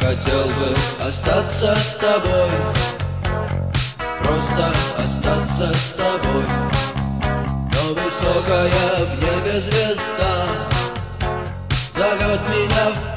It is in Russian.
хотел бы остаться с тобой, просто остаться с тобой. Но высокая в небе звезда зовет меня в